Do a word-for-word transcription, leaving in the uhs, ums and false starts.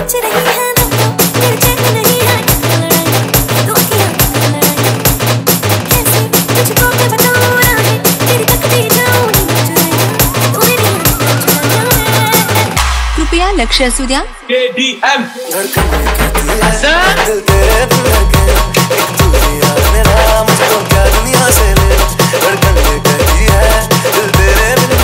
सोच रही है मैं तो मेरे चैन नहीं है तो अखियां लड़ाई कैसे तुझको मैं बताऊं राहें तेरी तकती जाऊं नींद चुराई तू मेरी आंखें चुराया है। कृपया लक्ष्य असू द्या। के डी एम दिल तेरे बिन लगे एक तू ही यार मेरा मुझको क्या दुनिया से ले धड़कन ये कहती है दिल तेरे बिन